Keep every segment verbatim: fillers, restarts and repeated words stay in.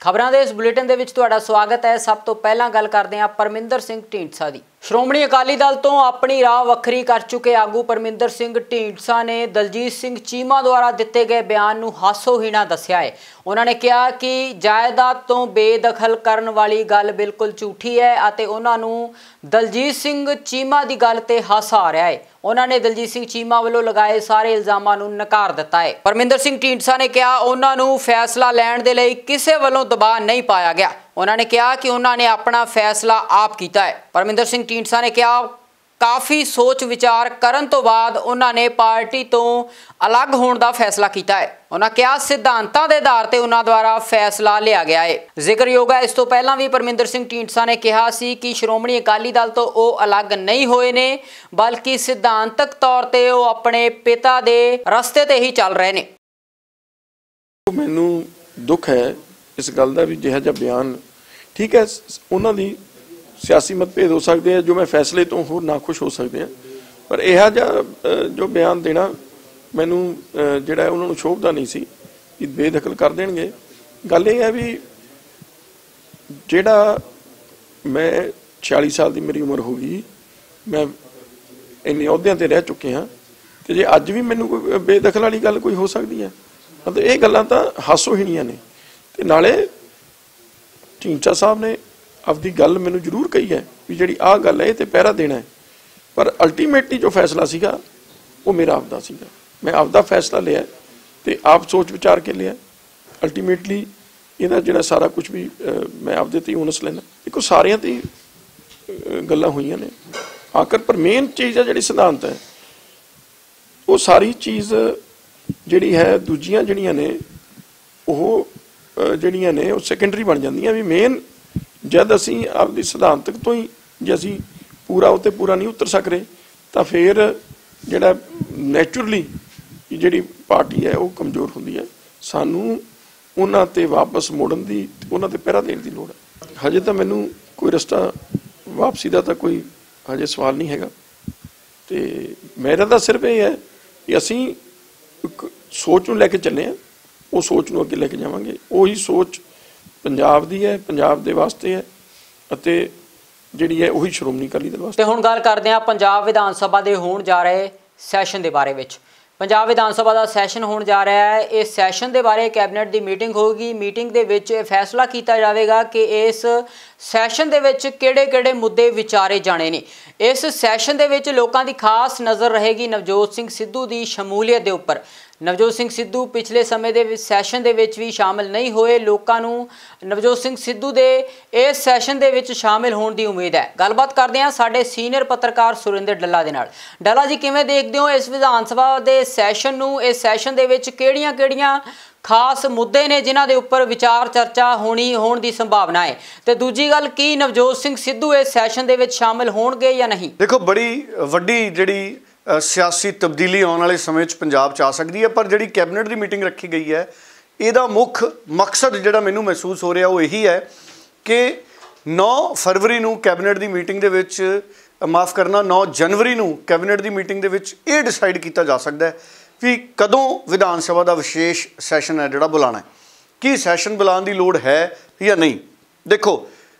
खबरां दे इस बुलेटिन दे विच तुहाडा स्वागत है। सब तो पहलां गल करदे हां परमिंदर सिंह ढींडसा दी। श्रोमणी अकाली दल तो अपनी राह वक्री कर चुके आगू परमिंदर सिंह ढींडसा ने दलजीत सिंह चीमा द्वारा दिते गए बयान नूं हासोहीना दस्सिया है। उन्होंने कहा कि जायदाद तो बेदखल करन वाली गल बिल्कुल झूठी है अते उन्हां नूं दलजीत सिंह चीमा की गल ते हासा आ रहा है। उन्होंने दलजीत सिंह चीमा वालों लगाए सारे इल्जामां नूं नकार दिता है। परमिंदर सिंह ढींडसा ने कहा उन्हां नूं फैसला लैण दे लई किसे वालों दबाव नहीं पाया गया। उन्होंने कहा कि उन्होंने अपना फैसला आप किया है। परमिंदर सिंह ढींडसा ने कहा काफ़ी सोच विचार करन तो बाद उन्होंने पार्टी तो अलग होने का फैसला किया है। उन्होंने कहा सिद्धांतां दे आधार ते उन्हां द्वारा फैसला लिया गया है। जिक्रयोग है इस तो पहला भी परमिंदर सिंह ढींडसा ने कहा सी कि श्रोमणी अकाली दल तो वो अलग नहीं होए ने बल्कि सिद्धांतक तौर ते वो अपने पिता दे रस्ते ते ही चल रहे ने। मैनू दुख है इस गल का भी जिहा जिहा बयान ठीक है उन्होंने सियासी मतभेद हो सकते हैं जो मैं फैसले तो होर नाखुश हो सकते हैं पर यह जो बयान देना मैनू जिहड़ा उन्होंने शोभदा नहीं सी कि बेदखल कर देंगे। गल यह है भी जिहड़ा मैं छियाली साल की मेरी उम्र होगी मैं इन्ने अहुदियां ते रह चुके हाँ तो जे अज भी मैनू कोई बेदखल वाली गल कोई हो सकती है मतलब ये गल्लां तां हासोहीणियां ने। ते नाले ढींडसा साहब ने आपकी गल मैनू जरूर कही है भी जी आ गल है तो पहरा देना है पर अल्टीमेटली जो फैसला सीगा वो मेरा आपदा सीगा। मैं आपदा फैसला लिया तो आप सोच विचार के लिया। अल्टीमेटली इहदा जिहड़ा सारा कुछ भी आ, मैं आपदे ते ओनस लैना देखो सारियां ते गल्लां होईयां ने आखिर पर मेन चीज़ है जिहड़ी सिद्धांत है वो सारी चीज़ जिहड़ी है दूजियां जिहड़ियां ने वो ਜਿਹੜੀਆਂ ਨੇ ਉਹ ਸੈਕੰਡਰੀ बन ਜਾਂਦੀਆਂ भी मेन जब असी आपकी सिद्धांतक तो ही जे असी पूरा उत्ते पूरा नहीं उतर सक रहे तो फिर जिहड़ा नैचुरली जिहड़ी पार्टी है वो कमज़ोर होंदी है। सानू उन्हां ते वापस मुड़न दी उन्हां ते पहरा देण दी लोड़ है। हजे तो मैनू कोई रस्ता वापसी का तो कोई हजे सवाल नहीं हैगा ते मेरा तो सिर्फ ये है कि असी एक सोच नूं लैके चले हैं वो सोच नूं अगे लेके जावांगे। उही सोच पंजाब दी है पंजाब दे वास्ते है अते जिहड़ी है उही श्रोमणी अकाली दल वास्ते। ते हुण गल करदे हां पंजाब विधान सभा दे होण जा रहे सैशन दे बारे विच। पंजाब विधान सभा का सैशन होने जा रहा है। इस सैशन के बारे कैबिनेट की मीटिंग होगी। मीटिंग के विच फैसला किया जाएगा कि इस सैशन के विच किहड़े किहड़े मुद्दे विचारे जाने ने। इस सैशन के विच लोकां दी खास नज़र रहेगी नवजोत सिंह सिद्धू की शमूलीयत के उपर। नवजोत सिंह सिद्धू पिछले समय के सैशन के विच भी शामिल नहीं होए। लोकां नूं नवजोत सिंह सिद्धू के इस सैशन के विच शामिल होने की उम्मीद है। गलबात करते हैं साडे सीनियर पत्रकार सुरिंदर डल्ला दे नाल। डल्ला जी किवें देखदे हो इस विधान सभा के सैशन नूं इस सैशन दे विच किहड़ियां किहड़ियां खास मुद्दे ने जिन्हां दे उपर विचार चर्चा होनी होने की संभावना है ते दूजी गल की नवजोत सिंह सिद्धू इस सैशन दे विच शामिल होणगे या नहीं। देखो बड़ी वड्डी जिहड़ी सियासी तब्दीली आने वाले समय पंजाब च आ सकती है पर जिहड़ी कैबिनेट की मीटिंग रखी गई है इहदा मुख मकसद जिहड़ा मैनूं महसूस हो रहा वो यही है कि नौ फरवरी नूं कैबिनेट की मीटिंग दे विच माफ़ करना नौ जनवरी नूं कैबिनेट की मीटिंग दे विच ये डिसाइड किया जा सकता है भी कदों विधान सभा का विशेष सैशन है जिहड़ा बुलाना है कि सैशन बुलाने की लोड़ है या नहीं। देखो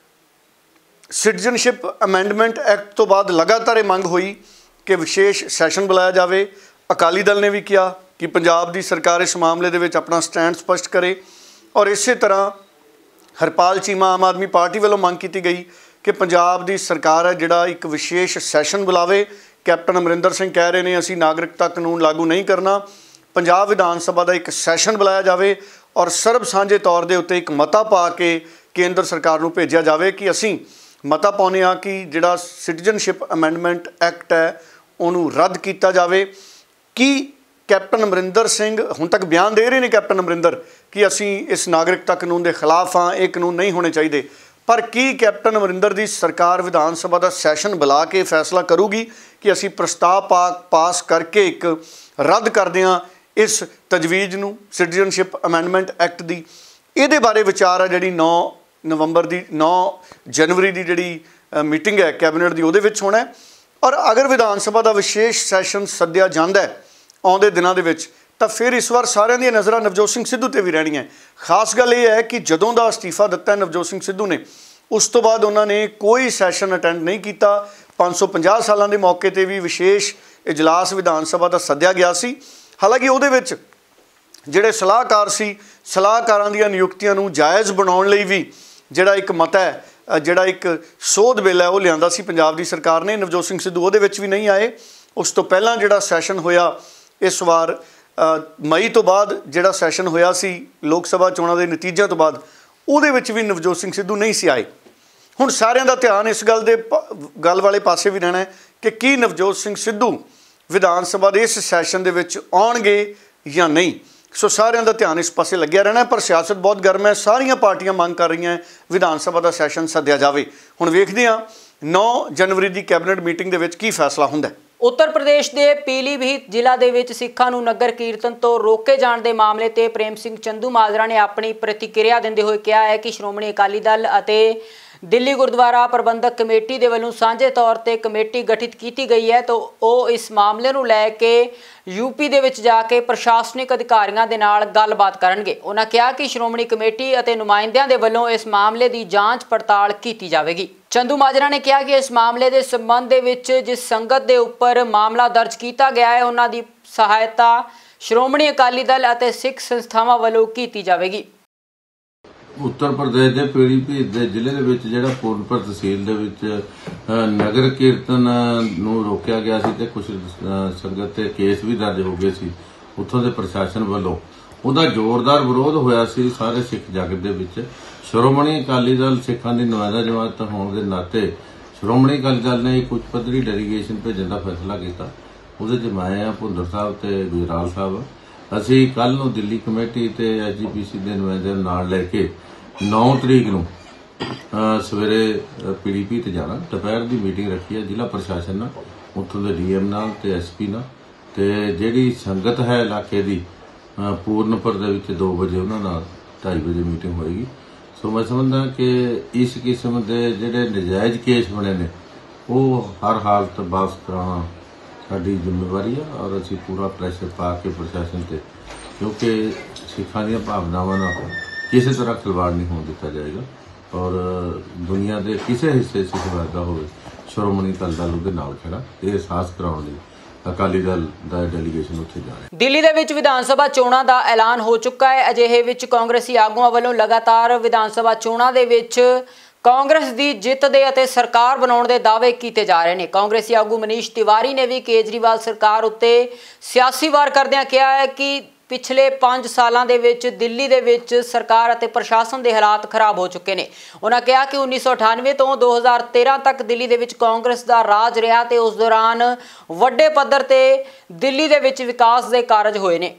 सिटीजनशिप अमेंडमेंट एक्ट तो बाद लगातार ये मंग हुई कि विशेष सैशन बुलाया जाए। अकाली दल ने भी किया कि पंजाब की सरकार इस मामले दे विच अपना स्टैंड स्पष्ट करे और इस तरह हरपाल चीमा आम आदमी पार्टी वालों मंग की गई कि पंजाब की सरकार है जिहड़ा एक विशेष सैशन बुलावे। कैप्टन अमरिंदर सिंह कह रहे हैं असी नागरिकता कानून लागू नहीं करना। पंजाब विधान सभा का एक सैशन बुलाया जाए और सर्ब साझे तौर के उत्ते एक मता पा के केंद्र सरकार नूं भेजिया जाए कि असी मता पाउने आ कि जिहड़ा सिटीजनशिप अमेंडमेंट एक्ट है उन्होंने रद्द किया जाए। कि कैप्टन अमरिंदर सिंह हुण तक बयान दे रहे हैं कैप्टन अमरिंदर कि असी इस नागरिकता कानून के खिलाफ हाँ ये कानून नहीं होने चाहिए पर की कैप्टन अमरिंदर की सरकार विधान सभा का सैशन बुला के फैसला करूगी कि असी प्रस्ताव पा पास करके एक रद्द करदे हां इस तजवीज़ नूं सिटीजनशिप अमेंडमेंट एक्ट की। ये बारे विचार है जिहड़ी नौ नवंबर की नौ जनवरी की जिहड़ी मीटिंग है कैबिनेट की उहदे विच होना है। और अगर विधान सभा का विशेष सैशन सद्दिया जांदा है आउंदे दिनां दे विच ਤਾਂ ਫਿਰ ਇਸ ਵਾਰ ਸਾਰਿਆਂ ਦੀਆਂ ਨਜ਼ਰਾਂ ਨਵਜੋਤ ਸਿੰਘ ਸਿੱਧੂ ਤੇ ਵੀ ਰਹਿਣੀਆਂ। ਖਾਸ ਗੱਲ ਇਹ ਹੈ ਕਿ ਜਦੋਂ ਦਾ ਅਸਤੀਫਾ ਦਿੱਤਾ ਨਵਜੋਤ ਸਿੰਘ ਸਿੱਧੂ ਨੇ, ਉਸ ਤੋਂ ਬਾਅਦ ਉਹਨਾਂ ਨੇ ਕੋਈ ਸੈਸ਼ਨ ਅਟੈਂਡ ਨਹੀਂ ਕੀਤਾ। ਪੰਜ सौ पचास ਸਾਲਾਂ ਦੇ ਮੌਕੇ ਤੇ ਵੀ ਵਿਸ਼ੇਸ਼ ਇਜਲਾਸ ਵਿਧਾਨ ਸਭਾ ਦਾ ਸੱਦਿਆ ਗਿਆ ਸੀ। ਹਾਲਾਂਕਿ ਉਹਦੇ ਵਿੱਚ ਜਿਹੜੇ ਸਲਾਹਕਾਰ ਸੀ, ਸਲਾਹਕਾਰਾਂ ਦੀਆਂ ਨਿਯੁਕਤੀਆਂ ਨੂੰ ਜਾਇਜ਼ ਬਣਾਉਣ ਲਈ ਵੀ ਜਿਹੜਾ ਇੱਕ ਮਤਾ ਹੈ, ਜਿਹੜਾ ਇੱਕ ਸੋਧ ਬਿੱਲ ਹੈ, ਉਹ ਲਿਆਂਦਾ ਸੀ ਪੰਜਾਬ ਦੀ ਸਰਕਾਰ ਨੇ। ਨਵਜੋਤ ਸਿੰਘ ਸਿੱਧੂ ਉਹਦੇ ਵਿੱਚ ਵੀ ਨਹੀਂ ਆਏ। ਉਸ ਤੋਂ ਪਹਿਲਾਂ ਜਿਹੜਾ ਸੈਸ਼ਨ ਹੋਇਆ ਇਸ ਵਾਰ ਮਈ ਤੋਂ ਬਾਅਦ ਜਿਹੜਾ ਸੈਸ਼ਨ ਹੋਇਆ ਸੀ ਲੋਕ ਸਭਾ ਚੋਣਾਂ ਦੇ ਨਤੀਜਿਆਂ ਤੋਂ ਬਾਅਦ, ਉਹਦੇ ਵਿੱਚ ਵੀ ਨਵਜੋਤ ਸਿੰਘ ਸਿੱਧੂ ਨਹੀਂ ਸੀ ਆਏ। ਹੁਣ ਸਾਰਿਆਂ ਦਾ ਧਿਆਨ ਇਸ ਗੱਲ ਦੇ ਗੱਲ ਵਾਲੇ ਪਾਸੇ ਵੀ ਰਹਿਣਾ ਹੈ ਕਿ ਕੀ ਨਵਜੋਤ ਸਿੰਘ ਸਿੱਧੂ ਵਿਧਾਨ ਸਭਾ ਦੇ ਇਸ ਸੈਸ਼ਨ ਦੇ ਵਿੱਚ ਆਉਣਗੇ ਜਾਂ ਨਹੀਂ। ਸੋ ਸਾਰਿਆਂ ਦਾ ਧਿਆਨ ਇਸ ਪਾਸੇ ਲੱਗਿਆ ਰਹਿਣਾ। ਪਰ ਸਿਆਸਤ ਬਹੁਤ ਗਰਮ ਹੈ, ਸਾਰੀਆਂ ਪਾਰਟੀਆਂ ਮੰਗ ਕਰ ਰਹੀਆਂ ਵਿਧਾਨ ਸਭਾ ਦਾ ਸੈਸ਼ਨ ਸੱਦਿਆ ਜਾਵੇ। ਹੁਣ ਵੇਖਦੇ ਹਾਂ ਨੌ ਜਨਵਰੀ ਦੀ ਕੈਬਨਿਟ ਮੀਟਿੰਗ ਦੇ ਵਿੱਚ ਕੀ ਫੈਸਲਾ ਹੁੰਦਾ ਹੈ। उत्तर प्रदेश के पीलीभीत जिला दे विच सिखां नूं नगर कीर्तन तो रोके जाण दे मामले ते प्रेम सिंह चंदूमाजरा ने अपनी प्रतिक्रिया दिंदे होए कहा है कि श्रोमणी अकाली दल अते दिल्ली गुरुद्वारा प्रबंधक कमेटी दे वल्लों सांझे तौर ते कमेटी गठित की गई है, तो वो इस मामले नूं लैके यूपी दे विच जाके प्रशासनिक अधिकारियों के नाल गलबात करनगे। उन्होंने कहा कि श्रोमणी कमेटी अते नुमाइंदियां दे वल्लों इस मामले की जांच पड़ताल की जाएगी। चंदू माजरा ने कहा कि इस मामले के संबंध दे विच जिस संगत के उपर मामला दर्ज किया गया है, उन्हां दी सहायता श्रोमणी अकाली दल अते सिख संस्थावां वल्लों की जाएगी। उत्तर प्रदेश के पीलीभीत के जिले के जिहड़ा पूर्णपुर तहसील के नगर कीर्तन नूं रोकिया गया सी ते कुछ संगत ते केस भी दर्ज हो गए सी। उत्थों के प्रशासन वालों उहदा जोरदार विरोध होया सी सारे सिख जगत दे विच। श्रोमणी अकाली दल सिखां दी नुमाइंदा जमात होने के नाते श्रोमणी अकाली दल ने एक उच्च पद्धरी डेलीगेशन भेजण दा फैसला किया। उहदे च मैं आ भुंदर साहब ते गुजराल साहब, असीं कल नूं दिल्ली कमेटी ते एस जी पी सी के नुमाइंदे नाल लैके नौ तरीक नूं सवेरे पीलीभीत जाना। दोपहर की मीटिंग रखी है जिला प्रशासन नाल, उत्थों के डी एम नाल ते एस पी नाल, ते जिहड़ी संगत है इलाके की पूर्णपुर दे विच दो बजे उन्हां नाल ढाई बजे मीटिंग होएगी। सो मैं समझदा कि इस किस्म के जिहड़े नजायज़ केस बने ने वो हर हालत वापस कराना साडी जिम्मेवारी है और असीं पूरा प्रैशर पा के प्रशासन ते, क्योंकि सिखां दीआं भावनावां नाल किसी तरह खिलवाड़ नहीं होने दिता जाएगा और दुनिया के किसी हिस्से सिख वर्गा हो श्रोमणी अकाली दल उहदे नाल खड़ा ये एहसास कराउण लई अकाली दल दा डेलीगेशन उत्थे जा रहा है। दिल्ली दे विच विधान सभा चोणां दा ऐलान हो चुका है। अजिहे विच कांग्रेसी आगूआं वल्लों लगातार विधान सभा चोणां दे विच कांग्रेस की जित दे अते सरकार बनाउण दे दावे कीते जा रहे हैं। कांग्रेसी आगू मनीष तिवारी ने भी केजरीवाल सरकार उत्ते सियासी वार करदिआं कहा है कि पिछले पांच सालों के विच दिल्ली दे विच सरकार अते प्रशासन के हालात खराब हो चुके हैं। उन्होंने कहा कि उन्नीस सौ अठानवे तो दो हज़ार तेरह तक दिल्ली दे विच कांग्रेस का राज रहा ते उस दौरान वड्डे पद्धर ते दिल्ली दे विच विकास के कारज होए ने।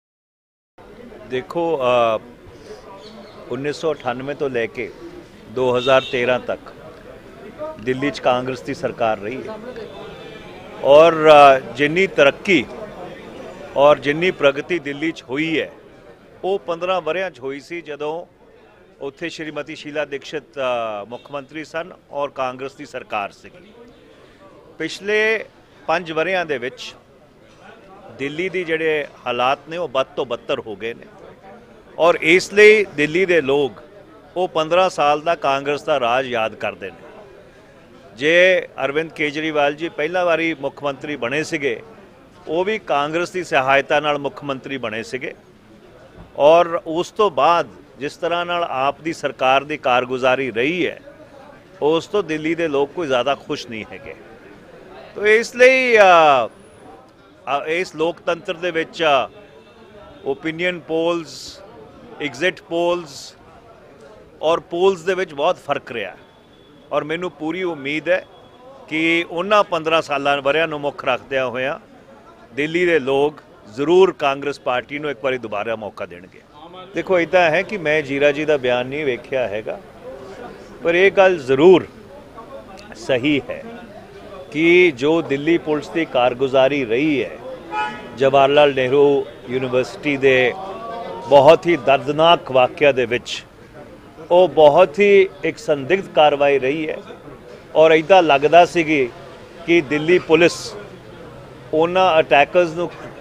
देखो उन्नीस सौ अठानवे तो लैके दो हज़ार तेरह तक दिल्ली च कांग्रेस की सरकार रही है और जिन्नी तरक्की और जिन्नी प्रगति दिल्ली च हुई है वो पंद्रह वरियां च हुई सी जदों उत्थे श्रीमती शीला दीक्षित मुख्यमंत्री सन और कांग्रेस की सरकार सी। पिछले पांच वरियां दे विच दिल्ली दी जिहड़े हालात ने वो बद तो बदतर हो गए ने और इसलिए दिल्ली दे लोग वो पंद्रह साल का कांग्रेस का राज याद करते हैं। जे अरविंद केजरीवाल जी पहला वारी मुख्यमंत्री बने सिगे वो भी कांग्रेस की सहायता नाल मुख्यमंत्री बने सिगे और उस तो बाद जिस तरह नाल आप दी सरकार की कारगुजारी रही है उस तो दिल्ली के लोग कोई ज़्यादा खुश नहीं है। तो इसलिए इस लोकतंत्र दे विच ओपीनियन पोल्स, एग्जिट पोल्स और पोल्स दे विच बहुत फर्क रहा और मैनू पूरी उम्मीद है कि उन्हां पंद्रह साल वरियां नूं मुख रखदिआं होइआं दिल्ली के लोग जरूर कांग्रेस पार्टी को एक बार दोबारा मौका देंगे। देखो इदा है कि मैं जीरा जी का बयान नहीं वेख्या हैगा, पर यह गल जरूर सही है कि जो दिल्ली पुलिस की कारगुजारी रही है जवाहरलाल नेहरू यूनिवर्सिटी के बहुत ही दर्दनाक वाक़या दे विच वो बहुत ही एक संदिग्ध कार्रवाई रही है और इदा लगदा सी कि दिल्ली पुलिस उन्हां अटैकर्स नूं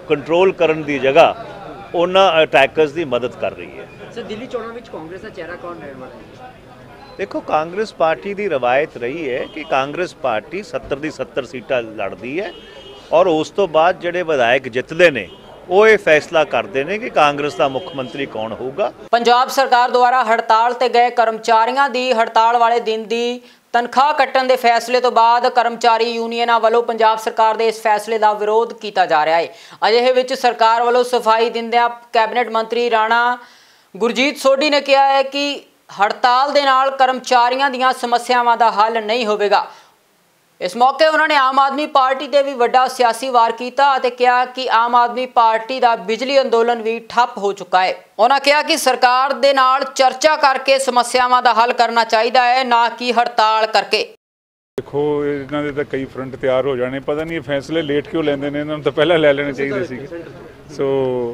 ਕੰਟਰੋਲ ਕਰਨ ਦੀ ਜਗ੍ਹਾ ਉਹਨਾਂ ਅਟੈਕਰਸ ਦੀ ਮਦਦ ਕਰ ਰਹੀ ਹੈ। ਸਰ ਦਿੱਲੀ ਚੋਣਾਂ ਵਿੱਚ ਕਾਂਗਰਸ ਦਾ ਚਿਹਰਾ ਕੌਣ ਰਹਿਣ ਵਾਲਾ ਹੈ? ਦੇਖੋ, ਕਾਂਗਰਸ ਪਾਰਟੀ ਦੀ ਰਵਾਇਤ ਰਹੀ ਹੈ ਕਿ ਕਾਂਗਰਸ ਪਾਰਟੀ ਸੱਤਰ ਦੀ ਸੱਤਰ ਸੀਟਾਂ ਲੜਦੀ ਹੈ ਔਰ ਉਸ ਤੋਂ ਬਾਅਦ ਜਿਹੜੇ ਵਿਧਾਇਕ ਜਿੱਤਦੇ ਨੇ ਉਹ ਇਹ ਫੈਸਲਾ ਕਰਦੇ ਨੇ ਕਿ ਕਾਂਗਰਸ ਦਾ ਮੁੱਖ ਮੰਤਰੀ ਕੌਣ ਹੋਊਗਾ। ਪੰਜਾਬ ਸਰਕਾਰ ਦੁਆਰਾ ਹੜਤਾਲ ਤੇ ਗਏ ਕਰਮਚਾਰੀਆਂ ਦੀ ਹੜਤਾਲ ਵਾਲੇ ਦਿਨ ਦੀ ਤਨਖਾਹ ਕੱਟਣ ਦੇ ਫੈਸਲੇ ਤੋਂ ਬਾਅਦ ਕਰਮਚਾਰੀ ਯੂਨੀਅਨਾਂ ਵੱਲੋਂ ਪੰਜਾਬ ਸਰਕਾਰ ਦੇ ਇਸ ਫੈਸਲੇ ਦਾ ਵਿਰੋਧ ਕੀਤਾ ਜਾ ਰਿਹਾ ਹੈ। ਅਜਿਹੇ ਵਿੱਚ ਸਰਕਾਰ ਵੱਲੋਂ ਸਫਾਈ ਦਿੰਦਿਆਂ ਕੈਬਨਿਟ ਮੰਤਰੀ ਰਾਣਾ ਗੁਰਜੀਤ ਸੋਢੀ ਨੇ ਕਿਹਾ ਹੈ ਕਿ ਹੜਤਾਲ ਦੇ ਨਾਲ ਕਰਮਚਾਰੀਆਂ ਦੀਆਂ ਸਮੱਸਿਆਵਾਂ ਦਾ ਹੱਲ ਨਹੀਂ ਹੋਵੇਗਾ। ਇਸ ਮੌਕੇ ਉਹਨਾਂ ਨੇ ਆਮ ਆਦਮੀ ਪਾਰਟੀ ਤੇ ਵੀ ਵੱਡਾ ਸਿਆਸੀ ਵਾਰ ਕੀਤਾ ਅਤੇ ਕਿਹਾ ਕਿ ਆਮ ਆਦਮੀ ਪਾਰਟੀ ਦਾ ਬਿਜਲੀ ਅੰਦੋਲਨ ਵੀ ਠੱਪ ਹੋ ਚੁੱਕਾ ਹੈ। ਉਹਨਾਂ ਕਿਹਾ ਕਿ ਸਰਕਾਰ ਦੇ ਨਾਲ ਚਰਚਾ ਕਰਕੇ ਸਮੱਸਿਆਵਾਂ ਦਾ ਹੱਲ ਕਰਨਾ ਚਾਹੀਦਾ ਹੈ, ਨਾ ਕਿ ਹੜਤਾਲ ਕਰਕੇ। ਦੇਖੋ, ਇਹਨਾਂ ਦੇ ਤਾਂ ਕਈ ਫਰੰਟ ਤਿਆਰ ਹੋ ਜਾਣੇ, ਪਤਾ ਨਹੀਂ ਇਹ ਫੈਸਲੇ ਲੇਟ ਕਿਉਂ ਲੈਂਦੇ ਨੇ, ਇਹਨਾਂ ਨੂੰ ਤਾਂ ਪਹਿਲਾਂ ਲੈ ਲੈਣੇ ਚਾਹੀਦੇ ਸੀ। ਸੋ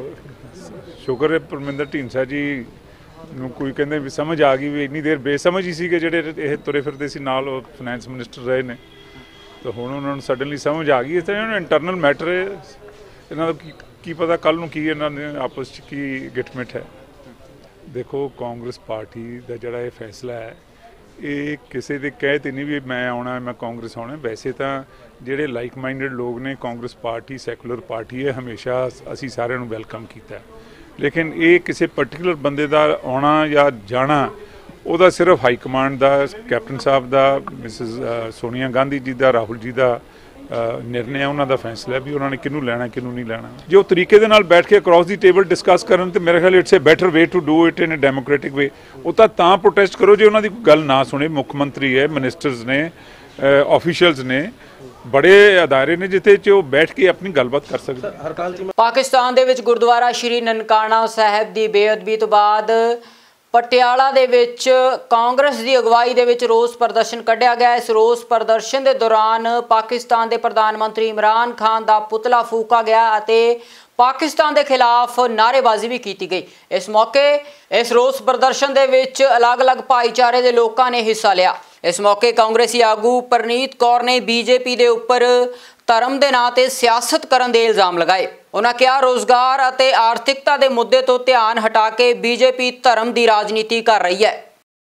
ਸ਼ੁਕਰ ਹੈ ਪਰਮਿੰਦਰ ਢੀਂਡਸਾ ਜੀ ਨੂੰ ਕੋਈ ਕਹਿੰਦੇ ਵੀ ਸਮਝ ਆ ਗਈ ਵੀ ਇੰਨੀ ਦੇਰ ਬੇਸਮਝ ਹੀ ਸੀ ਕਿ ਜਿਹੜੇ ਇਹ ਤੁਰੇ ਫਿਰਦੇ ਸੀ ਨਾਲ ਉਹ ਫਾਈਨੈਂਸ ਮਿਨਿਸਟਰ ਰਹੇ ਨੇ, ਤਾਂ ਹੁਣ ਉਹਨਾਂ ਨੂੰ ਸਡਨਲੀ ਸਮਝ ਆ ਗਈ। ਇਸ ਤਰ੍ਹਾਂ ਇਹਨਾਂ ਨੂੰ ਇੰਟਰਨਲ ਮੈਟਰ ਹੈ, ਇਹਨਾਂ ਦਾ ਕੀ ਕੀ ਪਤਾ ਕੱਲ੍ਹ ਨੂੰ ਕੀ ਇਹਨਾਂ ਦੇ ਆਪਸ 'ਚ ਕੀ ਗਿਟਮਿਟ ਹੈ। ਦੇਖੋ, ਕਾਂਗਰਸ ਪਾਰਟੀ ਦਾ ਜਿਹੜਾ ਇਹ ਫੈਸਲਾ ਹੈ ਇਹ ਕਿਸੇ ਦੇ ਕਹਿ 'ਤੇ ਨਹੀਂ ਵੀ ਮੈਂ ਆਉਣਾ ਮੈਂ ਕਾਂਗਰਸ ਆਉਣਾ। ਵੈਸੇ ਤਾਂ ਜਿਹੜੇ ਲਾਈਕ ਮਾਈਂਡਡ ਲੋਕ ਨੇ, ਕਾਂਗਰਸ ਪਾਰਟੀ ਸੈਕੂਲਰ ਪਾਰਟੀ ਹੈ, ਹਮੇਸ਼ਾ ਅਸੀਂ ਸਾਰਿਆਂ ਨੂੰ ਵੈਲਕਮ ਕੀਤਾ, ਲੇਕਿਨ ਇਹ ਕਿਸੇ ਪਰਟੀਕੂਲਰ ਬੰਦੇ ਦਾ ਆਉਣਾ ਜਾਂ ਜਾਣਾ ਉਹਦਾ ਸਿਰਫ ਹਾਈ ਕਮਾਂਡ ਦਾ, ਕੈਪਟਨ ਸਾਹਿਬ ਦਾ, ਮਿਸਿਸ ਸੋਨੀਆ ਗਾਂਧੀ ਜੀ ਦਾ, ਰਾਹੁਲ ਜੀ ਦਾ ਨਿਰਣੇ ਹੈ, ਉਹਨਾਂ ਦਾ ਫੈਸਲਾ ਵੀ ਉਹਨਾਂ ਨੇ ਕਿਹਨੂੰ ਲੈਣਾ ਕਿਹਨੂੰ ਨਹੀਂ ਲੈਣਾ। ਜੇ ਉਹ ਤਰੀਕੇ ਦੇ ਨਾਲ ਬੈਠ ਕੇ ਅਕ੍ਰੋਸ ਦੀ ਟੇਬਲ ਡਿਸਕਸ ਕਰਨ ਤੇ ਮੇਰੇ ਖਿਆਲ it's a better way to do it in a democratic way. ਉਹ ਤਾਂ ਤਾਂ ਪ੍ਰੋਟੈਸਟ ਕਰੋ ਜੇ ਉਹਨਾਂ ਦੀ ਕੋਈ ਗੱਲ ਨਾ ਸੁਣੇ। ਮੁੱਖ ਮੰਤਰੀ ਹੈ, ਮਿਨਿਸਟਰਸ ਨੇ, ਆਫੀਸ਼ੀਅਲਸ ਨੇ, ਬੜੇ ਅਦਾਰੇ ਨੇ ਜਿੱਥੇ 'ਚ ਉਹ ਬੈਠ ਕੇ ਆਪਣੀ ਗੱਲਬਾਤ ਕਰ ਸਕਦੇ। ਪਾਕਿਸਤਾਨ ਦੇ ਵਿੱਚ ਗੁਰਦੁਆਰਾ ਸ਼੍ਰੀ ਨਨਕਾਣਾ ਸਾਹਿਬ ਦੀ ਬੇਅਦਬੀ ਤੋਂ ਬਾਅਦ ਪਟਿਆਲਾ ਦੇ ਵਿੱਚ ਕਾਂਗਰਸ ਦੀ ਅਗਵਾਈ ਦੇ ਵਿੱਚ ਰੋਸ ਪ੍ਰਦਰਸ਼ਨ ਕੱਢਿਆ ਗਿਆ। ਇਸ ਰੋਸ ਪ੍ਰਦਰਸ਼ਨ ਦੇ ਦੌਰਾਨ ਪਾਕਿਸਤਾਨ ਦੇ ਪ੍ਰਧਾਨ ਮੰਤਰੀ ਇਮਰਾਨ ਖਾਨ ਦਾ ਪੁਤਲਾ ਫੂਕਾ ਗਿਆ ਅਤੇ ਪਾਕਿਸਤਾਨ ਦੇ ਖਿਲਾਫ ਨਾਅਰੇਬਾਜ਼ੀ ਵੀ ਕੀਤੀ ਗਈ। ਇਸ ਮੌਕੇ ਇਸ ਰੋਸ ਪ੍ਰਦਰਸ਼ਨ ਦੇ ਵਿੱਚ ਅਲੱਗ-ਅਲੱਗ ਭਾਈਚਾਰੇ ਦੇ ਲੋਕਾਂ ਨੇ ਹਿੱਸਾ ਲਿਆ। ਇਸ ਮੌਕੇ ਕਾਂਗਰਸੀ ਆਗੂ ਪਰਨੀਤ ਕੌਰ ਨੇ ਬੀਜੇਪੀ ਦੇ ਉੱਪਰ ਧਰਮ ਦੇ ਨਾਂ ਤੇ ਸਿਆਸਤ ਕਰਨ ਦੇ ਇਲਜ਼ਾਮ ਲਗਾਏ। ਉਹਨਾਂ ਕਿਹਾ ਰੋਜ਼ਗਾਰ ਅਤੇ ਆਰਥਿਕਤਾ ਦੇ ਮੁੱਦੇ ਤੋਂ ਧਿਆਨ ਹਟਾ ਕੇ ਬੀਜੇਪੀ ਧਰਮ ਦੀ ਰਾਜਨੀਤੀ ਕਰ ਰਹੀ ਹੈ।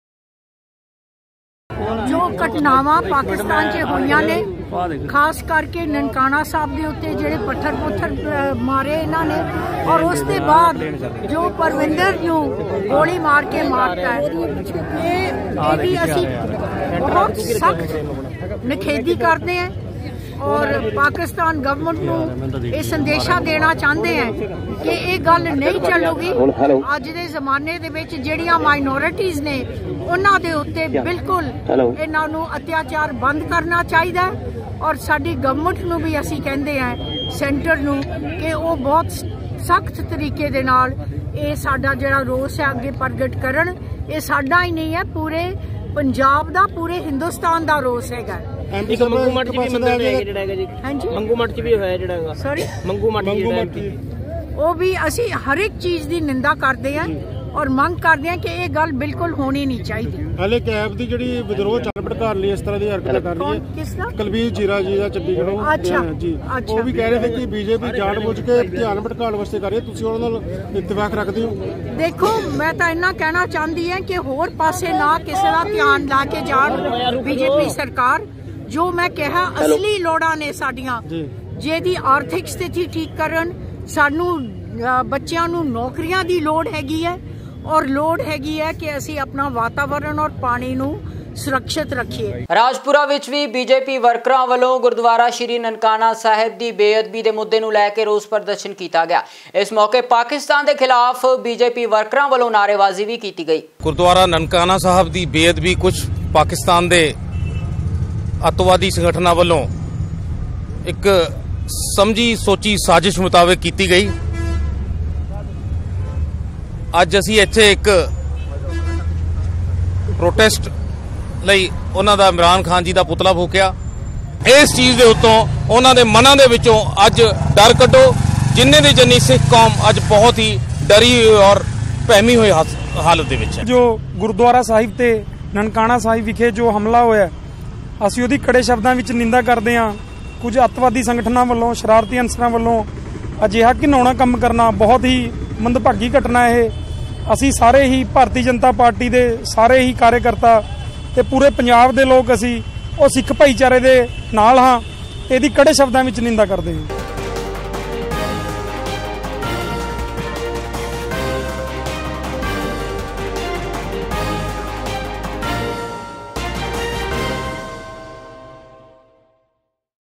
ਜੋ ਘਟਨਾਵਾਂ ਪਾਕਿਸਤਾਨ 'ਚ ਹੋਈਆਂ ਨੇ, ਖਾਸ ਕਰਕੇ ਨਨਕਾਣਾ ਸਾਹਿਬ ਦੇ ਉੱਤੇ ਜਿਹੜੇ ਪੱਥਰ ਪੁੱਥਰ ਮਾਰੇ ਇਹਨਾਂ ਨੇ, ਔਰ ਉਸ ਦੇ ਬਾਅਦ ਜੋ ਪਰਵਿੰਦਰ ਨੂੰ ਗੋਲੀ ਮਾਰ ਕੇ ਮਾਰਤਾ ਹੈ, ਇਹ ਇਹਦੀ ਅਸੀਂ ਬਹੁਤ ਸਖਤ ਨਿਖੇਧੀ ਕਰਦੇ ਹਾਂ और पाकिस्तान गवर्नमेंट ਨੂੰ ਇਹ ਸੰਦੇਸ਼ਾ ਦੇਣਾ ਚਾਹੁੰਦੇ ਹਾਂ ਕਿ ਇਹ ਗੱਲ ਨਹੀਂ ਚੱਲੂਗੀ। ਅੱਜ ਦੇ ਜ਼ਮਾਨੇ ਦੇ ਵਿੱਚ ਜਿਹੜੀਆਂ ਮਾਈਨੋਰਿਟੀਜ਼ ਨੇ ਉਹਨਾਂ ਦੇ ਉੱਤੇ ਬਿਲਕੁਲ ਇਹਨਾਂ ਨੂੰ ਅਤਿਆਚਾਰ ਬੰਦ ਕਰਨਾ ਚਾਹੀਦਾ ਔਰ ਸਾਡੀ ਗਵਰਨਮੈਂਟ ਨੂੰ ਵੀ ਅਸੀਂ ਕਹਿੰਦੇ ਹਾਂ ਸੈਂਟਰ ਨੂੰ ਕਿ ਉਹ ਬਹੁਤ ਸਖਤ ਤਰੀਕੇ ਦੇ ਨਾਲ ਇਹ ਸਾਡਾ ਜਿਹੜਾ ਰੋਸ ਹੈ ਅੱਗੇ ਪ੍ਰਗਟ ਕਰਨ। ਇਹ ਸਾਡਾ ਹੀ ਨਹੀਂ ਹੈ, ਪੂਰੇ ਪੰਜਾਬ ਦਾ, ਪੂਰੇ ਹਿੰਦੁਸਤਾਨ ਦਾ ਰੋਸ ਹੈਗਾ। ਇੱਕ ਮੰਗੂ ਮੱਠ ਚ ਵੀ ਮਤਲਬ ਜਿਹੜਾ ਹੈਗਾ ਜੀ, ਹਾਂਜੀ ਮੰਗੂ ਮੱਠ ਚ ਵੀ ਹੋਇਆ ਜਿਹੜਾ ਹੈਗਾ, ਸੌਰੀ ਮੰਗੂ ਮੱਠ ਜਿਹੜਾ ਉਹ ਵੀ ਅਸੀਂ ਹਰ ਇੱਕ ਚੀਜ਼ ਦੀ ਨਿੰਦਾ ਕਰਦੇ ਹਾਂ ਔਰ ਮੰਗ ਕਰਦੇ ਹਾਂ ਕਿ ਇਹ ਗੱਲ ਬਿਲਕੁਲ ਹੋਣੀ ਨਹੀਂ ਚਾਹੀਦੀ। ਹਲੇ ਕੈਬ ਦੀ ਜਿਹੜੀ ਵਿਦਰੋਹ ਚੱਲ ਭੜਕਾ ਲਈ ਇਸ ਤਰ੍ਹਾਂ ਦੀ ਹਰਕਤ ਕਰ ਰਹੀ ਹੈ ਕਿਸ ਦਾ? ਕੁਲਬੀਰ ਜੀਰਾ ਜੀ ਦਾ ਚੰਡੀਗੜ੍ਹੋਂ। ਅੱਛਾ ਜੀ, ਉਹ ਵੀ ਕਹਿ ਰਹੇ ਸੀ ਕਿ ਬੀਜੇਪੀ ਜਾਣਬੁੱਝ ਕੇ ਧਿਆਨ ਭਟਕਾਉਣ ਵਾਸਤੇ ਕਰ ਰਹੀ ਹੈ, ਤੁਸੀਂ ਉਹਨਾਂ ਨਾਲ ਇਤਫਾਕ ਰੱਖਦੇ ਹੋ? ਦੇਖੋ, ਮੈਂ ਤਾਂ ਇੰਨਾ ਕਹਿਣਾ ਚਾਹੁੰਦੀ ਹਾਂ ਕਿ ਹੋਰ ਪਾਸੇ ਨਾ ਕਿਸੇ ਦਾ ਧਿਆਨ ਲਾ ਕੇ ਜਾਣ ਬੀਜੇਪੀ ਸਰਕਾਰ। ਜੋ ਮੈਂ ਕਿਹਾ ਅਸਲੀ ਲੋੜਾਂ ਨੇ ਸਾਡੀਆਂ, ਜਿਹਦੀ ਆਰਥਿਕ ਸਥਿਤੀ ਠੀਕ ਕਰਨ, ਸਾਨੂੰ ਬੱਚਿਆਂ ਨੂੰ ਨੌਕਰੀਆਂ ਦੀ ਲੋੜ ਹੈਗੀ ਹੈ ਔਰ ਲੋੜ ਹੈਗੀ ਹੈ ਕਿ ਅਸੀਂ ਆਪਣਾ ਵਾਤਾਵਰਣ ਔਰ ਪਾਣੀ ਨੂੰ ਸੁਰੱਖਿਅਤ ਰੱਖੀਏ। ਰਾਜਪੁਰਾ ਵਿੱਚ ਵੀ ਬੀਜੇਪੀ ਵਰਕਰਾਂ ਵੱਲੋਂ ਗੁਰਦੁਆਰਾ ਸ਼੍ਰੀ ਨਨਕਾਣਾ ਸਾਹਿਬ ਦੀ ਬੇਅਦਬੀ ਦੇ ਮੁੱਦੇ ਨੂੰ ਲੈ ਕੇ ਰੋਸ ਪ੍ਰਦਰਸ਼ਨ ਕੀਤਾ ਗਿਆ। ਇਸ ਮੌਕੇ ਪਾਕਿਸਤਾਨ ਦੇ ਖਿਲਾਫ ਬੀਜੇਪੀ ਵਰਕਰਾਂ ਵੱਲੋਂ ਨਾਅਰੇਬਾਜ਼ੀ ਵੀ ਕੀਤੀ ਗਈ। ਗੁਰਦੁਆਰਾ ਨਨਕਾਣਾ ਸਾਹਿਬ ਦੀ ਬੇਅਦਬੀ ਕੁਝ ਪਾਕਿਸਤਾਨ ਦੇ ਅੱਤਵਾਦੀ ਸੰਗਠਨਾਂ ਵੱਲੋਂ ਇੱਕ ਸਮਝੀ ਸੋਚੀ ਸਾਜ਼ਿਸ਼ ਮੁਤਾਬਕ ਕੀਤੀ ਗਈ। ਅੱਜ ਅਸੀਂ ਇੱਥੇ ਇੱਕ ਪ੍ਰੋਟੈਸਟ ਲਈ ਉਹਨਾਂ ਦਾ ਇਮਰਾਨ ਖਾਨ ਜੀ ਦਾ ਪੁਤਲਾ ਫੂਕਿਆ। ਇਸ ਚੀਜ਼ ਦੇ ਉੱਤੋਂ ਉਹਨਾਂ ਦੇ ਮਨਾਂ ਦੇ ਵਿੱਚੋਂ ਅੱਜ ਡਰ ਕੱਢੋ। ਜਿੰਨੇ ਦੀ ਜਿੰਨੀ ਸਿੱਖ ਕੌਮ ਅੱਜ ਬਹੁਤ ਹੀ ਡਰੀ ਔਰ ਭੈਮੀ ਹੋਈ ਹਾਲਤ ਦੇ ਵਿੱਚ ਹੈ। ਜੋ ਗੁਰਦੁਆਰਾ ਸਾਹਿਬ ਤੇ ਨਨਕਾਣਾ ਸਾਹਿਬ ਵਿਖੇ ਜੋ ਹਮਲਾ ਹੋਇਆ, ਅਸੀਂ ਉਹਦੀ ਕੜੇ ਸ਼ਬਦਾਂ ਵਿੱਚ ਨਿੰਦਾ ਕਰਦੇ ਹਾਂ। ਕੁਝ ਅੱਤਵਾਦੀ ਸੰਗਠਨਾਂ ਵੱਲੋਂ, ਸ਼ਰਾਰਤੀ ਅਨਸਰਾਂ ਵੱਲੋਂ ਅਜਿਹਾ ਘਿਨਾਉਣਾ ਕੰਮ ਕਰਨਾ ਬਹੁਤ ਹੀ ਮੰਦਭਾਗੀ ਘਟਨਾ ਇਹ। ਅਸੀਂ ਸਾਰੇ ਹੀ ਭਾਰਤੀ ਜਨਤਾ ਪਾਰਟੀ ਦੇ ਸਾਰੇ ਹੀ ਕਾਰਜਕਰਤਾ ਤੇ ਪੂਰੇ ਪੰਜਾਬ ਦੇ ਲੋਕ ਅਸੀਂ ਉਹ ਸਿੱਖ ਭਾਈਚਾਰੇ ਦੇ ਨਾਲ ਹਾਂ ਤੇ ਇਹਦੀ ਕੜੇ ਸ਼ਬਦਾਂ ਵਿੱਚ ਨਿੰਦਾ ਕਰਦੇ ਹਾਂ।